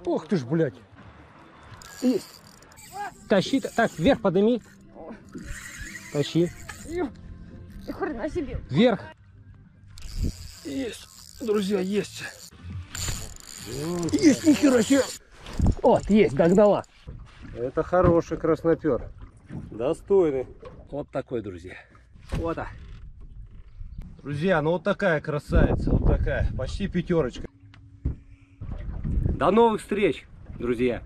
Ох ты ж, блядь. Есть. Тащи. Так, вверх подними. Тащи. Ни хрена себе. Вверх. Есть. Друзья, есть. Есть, нихера себе. Вот, есть, догнала. Это хороший краснопер. Достойный. Вот такой, друзья. Вот. Друзья, ну вот такая красавица. Вот такая. Почти пятерочка. До новых встреч, друзья.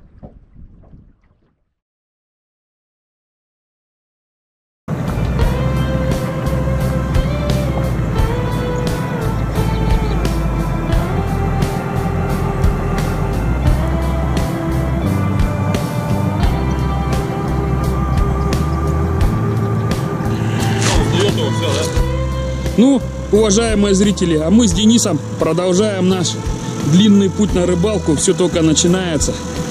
Ну, уважаемые зрители, а мы с Денисом продолжаем наш длинный путь на рыбалку. Все только начинается.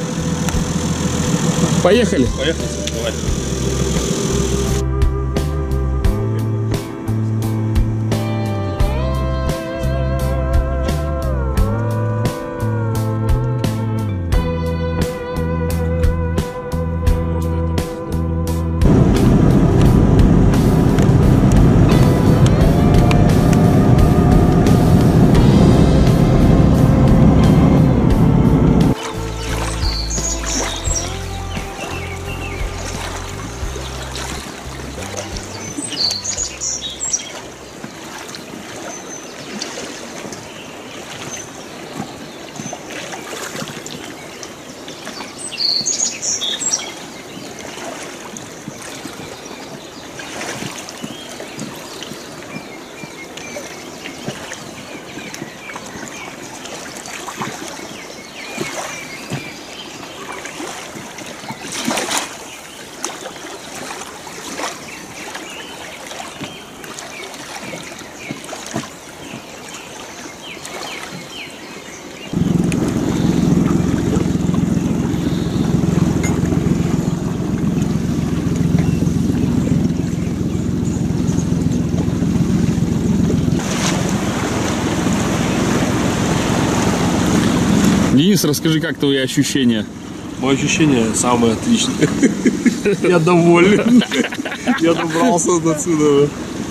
Поехали? Поехали, давай. Денис, расскажи, как твои ощущения? Мои ощущения самые отличные. Я доволен. Я добрался до отсюда.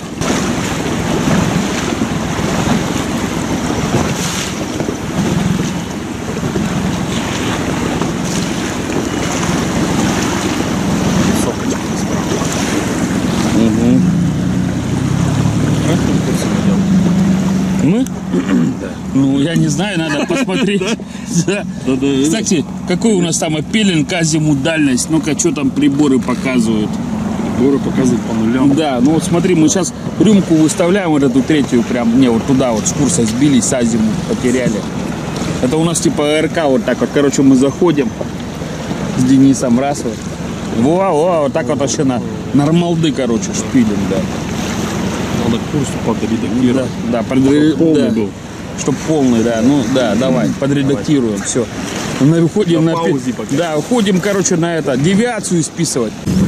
Мы? Ну, я не знаю, надо посмотреть. Кстати, какой у нас там пелинг, азимут, дальность? Ну-ка, что там приборы показывают? Приборы показывают по нулям. Да, ну вот смотри, мы сейчас рюмку выставляем, вот эту третью, прям, не, вот туда вот с курса сбились, азимут потеряли. Это у нас типа РК вот так вот, короче, мы заходим с Денисом, раз вот. Во, вот так вот вообще на нормалды, короче, шпилем, да. Надо курс подредактировать. Да, полный был. Чтоб полный, да. Ну да, давай, подредактируем, все. Уходим на паузе пока. Да, уходим, короче, на это, девиацию списывать.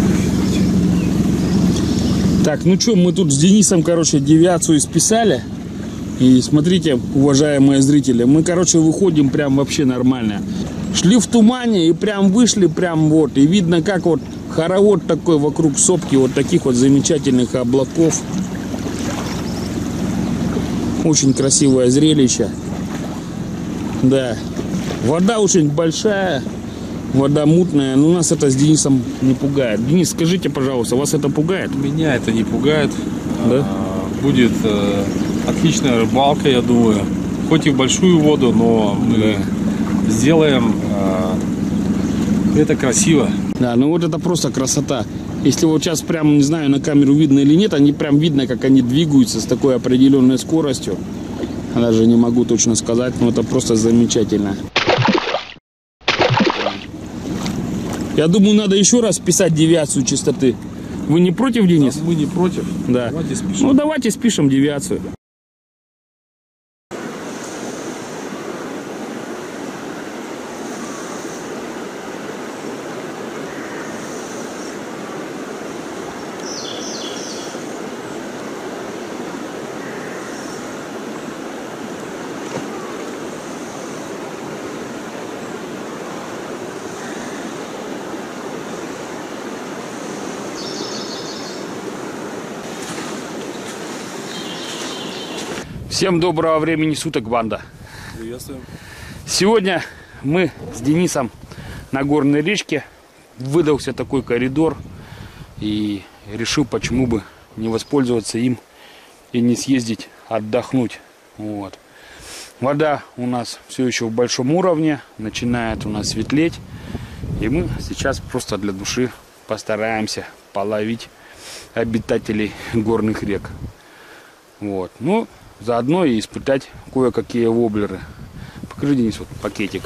Так, ну что, мы тут с Денисом, короче, девиацию списали. И смотрите, уважаемые зрители, мы, короче, выходим прям вообще нормально. Шли в тумане и прям вышли, прям вот. И видно, как вот хоровод такой вокруг сопки, вот таких вот замечательных облаков. Очень красивое зрелище. Да. Вода очень большая, вода мутная, но нас это с Денисом не пугает. Денис, скажите, пожалуйста, вас это пугает? Меня это не пугает. Да? Будет отличная рыбалка, я думаю. Хоть и в большую воду, но мы сделаем это красиво. Да, ну вот это просто красота. Если вот сейчас прям, не знаю, на камеру видно или нет, они прям видно, как они двигаются с такой определенной скоростью. Я даже не могу точно сказать, но это просто замечательно. Я думаю, надо еще раз писать девиацию частоты. Вы не против, Денис? Да, мы не против. Да. Давайте спишем. Ну давайте спишем девиацию. Всем доброго времени суток, банда. Приветствуем. Сегодня мы с Денисом на горной речке. Выдался такой коридор. И решил, почему бы не воспользоваться им и не съездить отдохнуть. Вот. Вода у нас все еще в большом уровне. Начинает у нас светлеть. И мы сейчас просто для души постараемся половить обитателей горных рек. Вот. Ну, заодно и испытать кое-какие воблеры. Покажи, Денис, вот пакетик.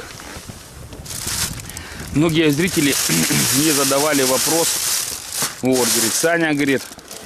Многие зрители мне задавали вопрос. Вот, говорит, Саня, говорит,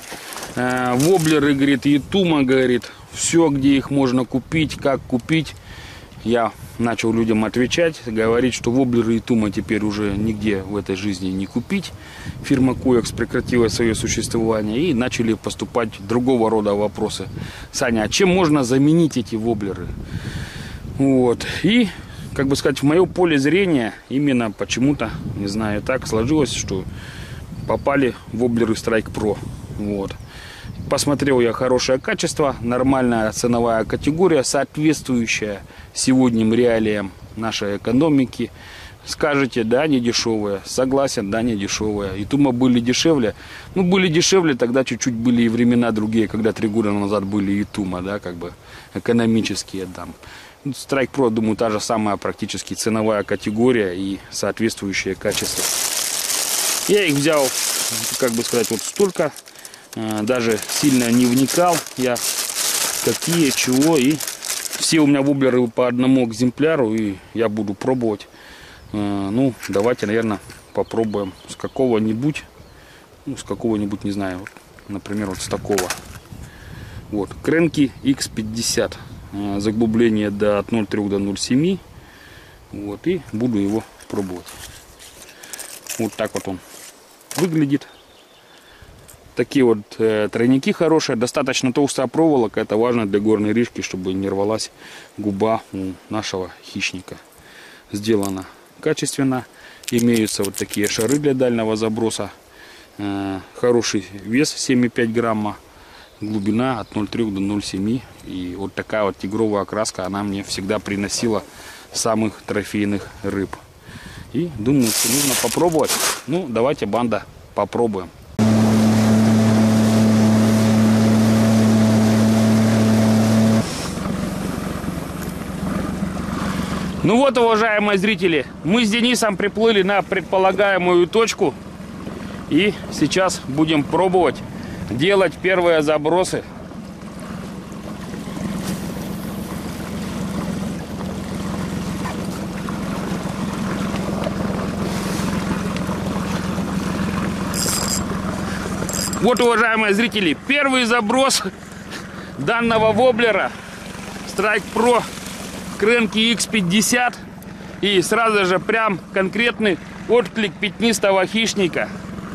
воблеры, говорит, Итума, говорит, все, где их можно купить, как купить. Я начал людям отвечать, говорить, что воблеры Итума теперь уже нигде в этой жизни не купить. Фирма Коекс прекратила свое существование, и начали поступать другого рода вопросы. Саня, а чем можно заменить эти воблеры? Вот. И, как бы сказать, в мое поле зрения именно почему-то, не знаю, так сложилось, что попали воблеры Strike Pro. Вот. Посмотрел я хорошее качество, нормальная ценовая категория, соответствующая сегодняшним реалиям нашей экономики. Скажете, да, не дешевые. Согласен, да, не дешевые. Итума были дешевле. Ну, были дешевле, тогда чуть-чуть были и времена другие, когда 3 года назад были Итума, да, как бы экономические там. Strike Pro, думаю, та же самая практически ценовая категория и соответствующее качество. Я их взял, как бы сказать, вот столько. Даже сильно не вникал я, какие, чего. И все у меня воблеры по одному экземпляру, и я буду пробовать. Ну, давайте, наверное, попробуем с какого-нибудь, ну, с какого-нибудь, не знаю, вот, например, вот с такого. Вот, Кrenke X50, заглубление от 0,3 до 0,7. Вот, и буду его пробовать. Вот так вот он выглядит. Такие вот тройники хорошие, достаточно толстая проволока, это важно для горной речки, чтобы не рвалась губа у нашего хищника. Сделано качественно, имеются вот такие шары для дальнего заброса, хороший вес 7,5 грамма, глубина от 0,3 до 0,7, и вот такая вот тигровая окраска, она мне всегда приносила самых трофейных рыб. И думаю, что нужно попробовать. Ну, давайте, банда, попробуем. Ну вот, уважаемые зрители, мы с Денисом приплыли на предполагаемую точку. И сейчас будем пробовать делать первые забросы. Вот, уважаемые зрители, первый заброс данного воблера Strike Pro Кrenke X50, и сразу же прям конкретный отклик пятнистого хищника.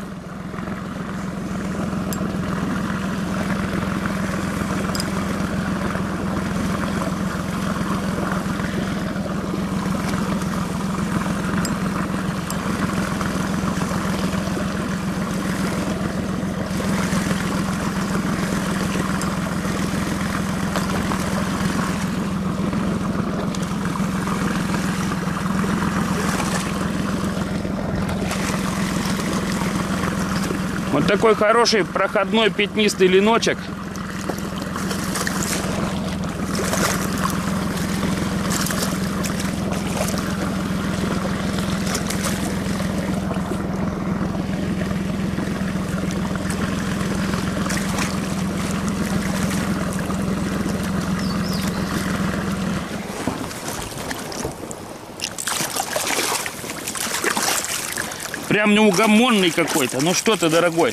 Вот такой хороший проходной пятнистый леночек. Прям неугомонный какой-то. Ну что ты, дорогой?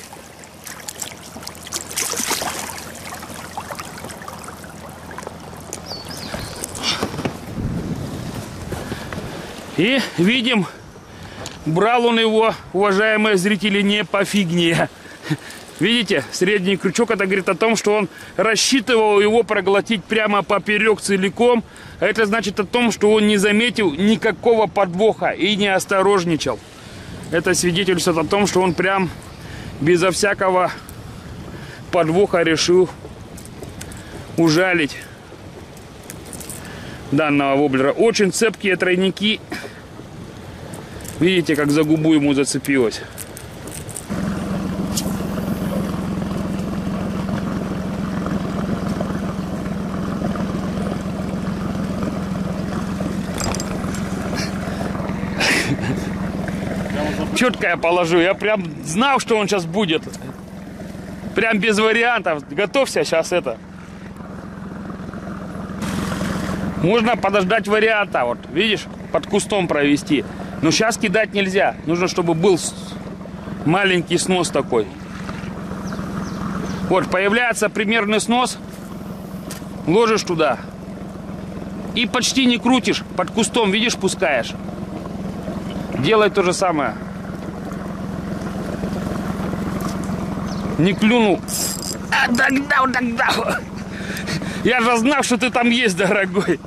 И видим, брал он его, уважаемые зрители, не по фигне. Видите, средний крючок, это говорит о том, что он рассчитывал его проглотить прямо поперек целиком. А это значит о том, что он не заметил никакого подвоха и не осторожничал. Это свидетельствует о том, что он прям безо всякого подвоха решил ужалить данного воблера. Очень цепкие тройники. Видите, как за губу ему зацепилось. Четко я положу. Я прям знал, что он сейчас будет. Прям без вариантов. Готовься сейчас это. Можно подождать варианта. Вот, видишь, под кустом провести. Но сейчас кидать нельзя. Нужно, чтобы был маленький снос такой. Вот, появляется примерный снос. Ложишь туда. И почти не крутишь. Под кустом, видишь, пускаешь. Делай то же самое. Не клюнул. А, тогда. Я же знал, что ты там есть, дорогой.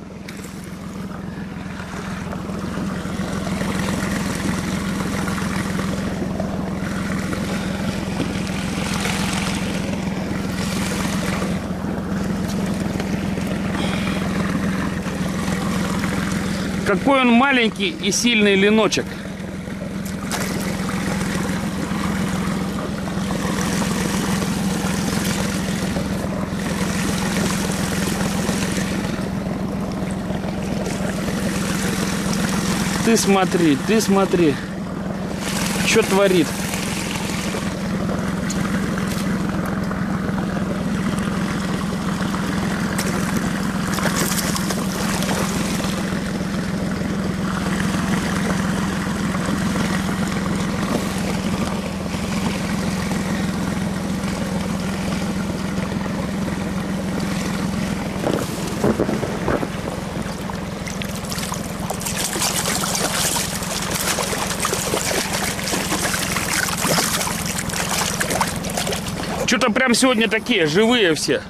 Какой он маленький и сильный леночек. Ты смотри, что творит. Что-то прям сегодня такие живые все.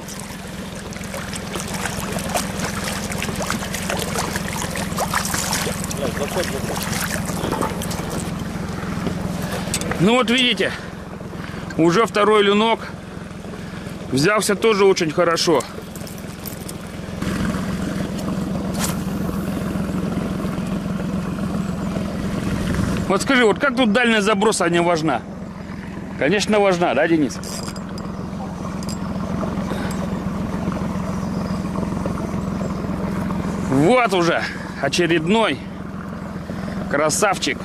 Ну вот видите, уже второй ленок. Взялся тоже очень хорошо. Вот скажи, вот как тут дальность заброса не важна? Конечно, важна, да, Денис? Вот уже очередной красавчик.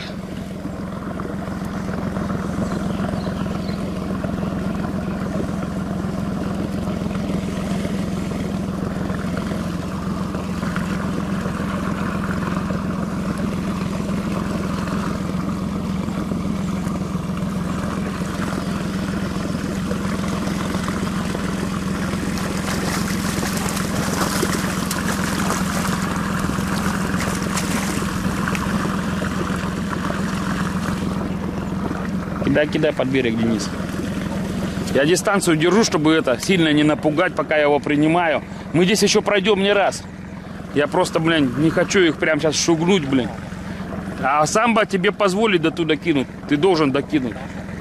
Кидай под берег, Денис. Я дистанцию держу, чтобы это сильно не напугать, пока я его принимаю. Мы здесь еще пройдем не раз. Я просто, блин, не хочу их прямо сейчас шугнуть, блин. А самбо тебе позволит до туда кинуть. Ты должен докинуть.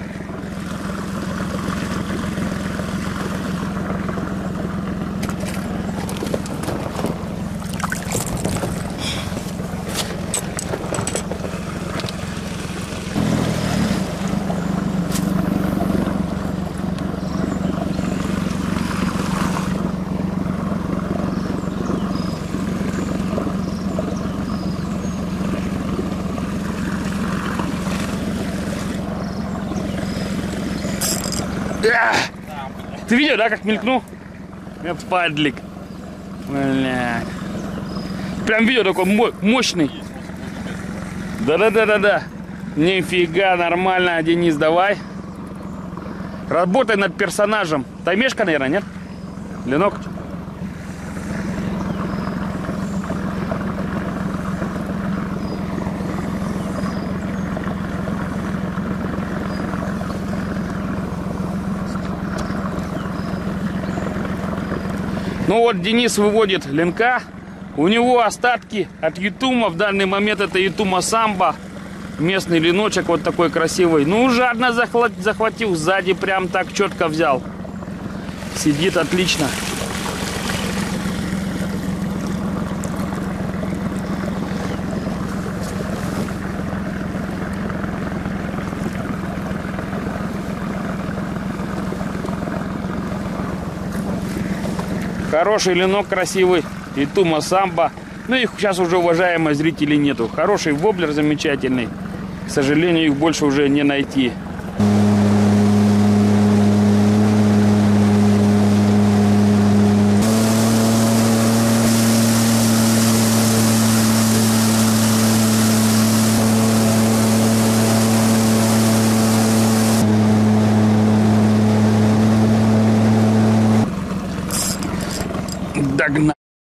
Ты видел, да, как мелькнул? Падлик. Бля. Прям видел, такой мощный. Да. Нифига, нормально, Денис, давай. Работай над персонажем. Таймешка, наверное, нет? Ленок? Ну вот Денис выводит ленка. У него остатки от ютума. В данный момент это ютума самбо. Местный леночек вот такой красивый. Ну, жадно захватил. Сзади прям так четко взял. Сидит отлично. Хороший ленок красивый. И тума самбо. Ну их сейчас уже, уважаемые зрители, нету. Хороший воблер замечательный. К сожалению, их больше уже не найти. Догнал.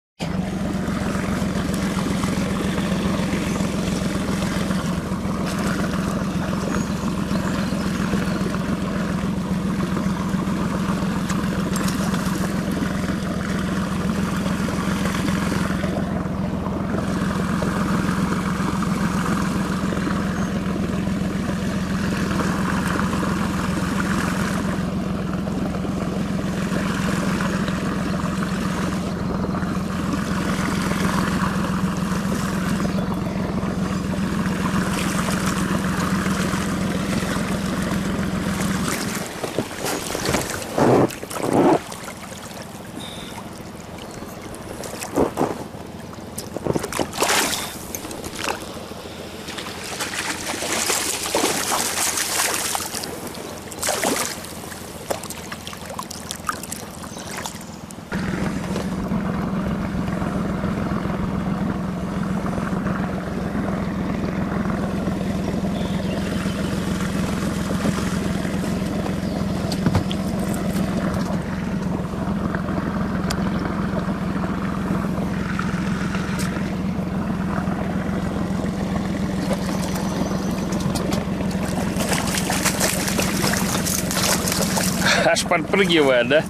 Аж подпрыгивает, да?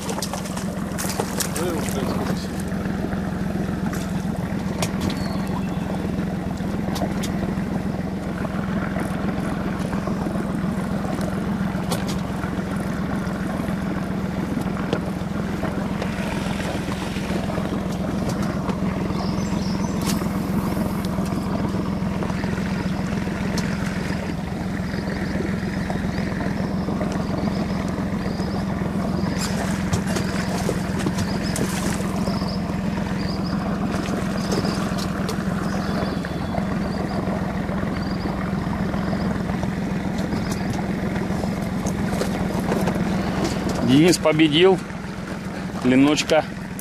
Денис победил. Леночка.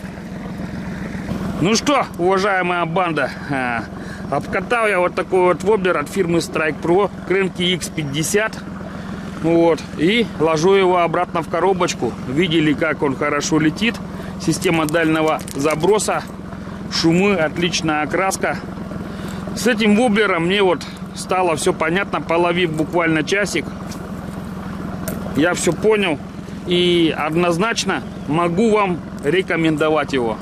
Ну что, уважаемая банда, обкатал я вот такой вот воблер от фирмы Strike Pro, Cranky X50. Вот. И ложу его обратно в коробочку. Видели, как он хорошо летит. Система дальнего заброса. Шумы, отличная окраска. С этим воблером мне вот стало все понятно. Половив буквально часик, я все понял. И однозначно могу вам рекомендовать его.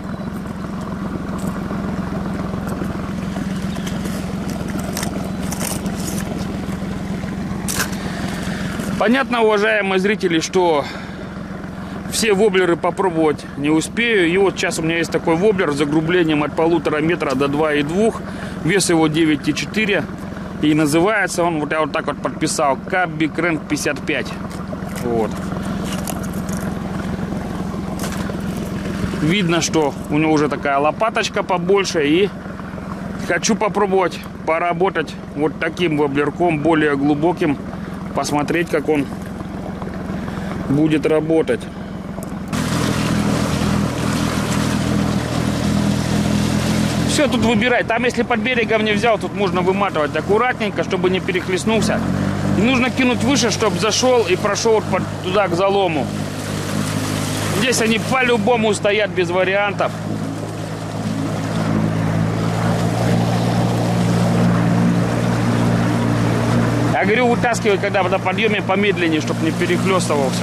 Понятно, уважаемые зрители, что все воблеры попробовать не успею. И вот сейчас у меня есть такой воблер с загрублением от 1,5 метра до 2,2. Вес его 9,4. И называется он, вот я вот так вот подписал, Cubby Crank 55. Вот. Видно, что у него уже такая лопаточка побольше. И хочу попробовать поработать вот таким воблерком, более глубоким. Посмотреть, как он будет работать. Все тут выбирай. Там, если под берегом не взял, тут можно выматывать аккуратненько, чтобы не перехлестнулся. И нужно кинуть выше, чтобы зашел и прошел туда к залому. Здесь они по-любому стоят без вариантов. Я говорю, вытаскивай, когда на подъеме помедленнее, чтобы не перехлестывался.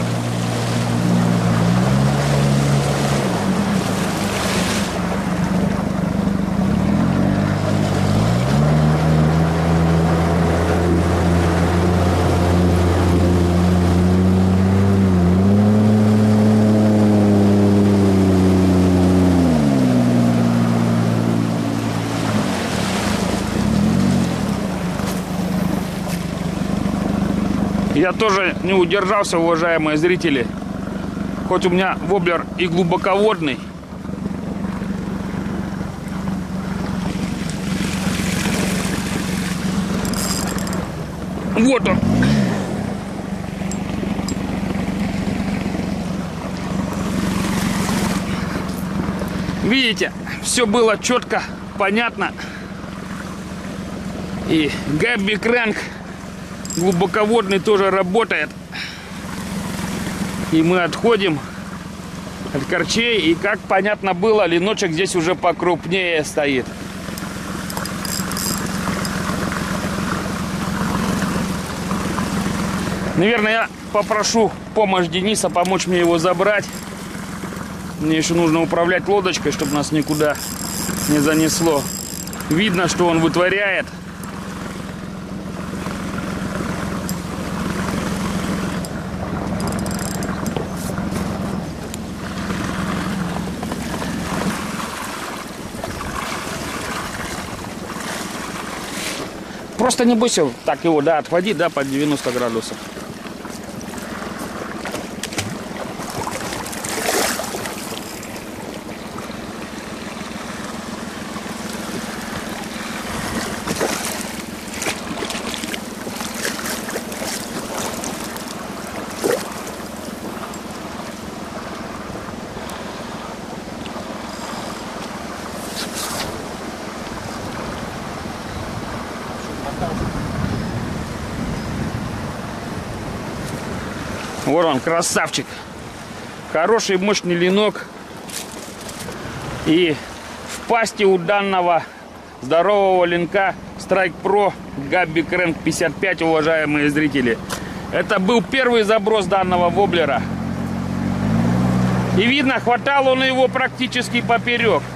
Я тоже не удержался, уважаемые зрители. Хоть у меня воблер и глубоководный. Вот он. Видите, все было четко, понятно. И Габби Крэнк глубоководный тоже работает. И мы отходим от корчей. И как понятно было, леночек здесь уже покрупнее стоит. Наверное, я попрошу помощь Дениса, помочь мне его забрать. Мне еще нужно управлять лодочкой, чтобы нас никуда не занесло. Видно, что он вытворяет. Просто не бойся так его, да, отводи, да, под 90 градусов. Вот он, красавчик. Хороший, мощный ленок. И в пасти у данного здорового ленка Strike Pro Gabby Крэнк 55, уважаемые зрители. Это был первый заброс данного воблера. И видно, хватал он его практически поперек.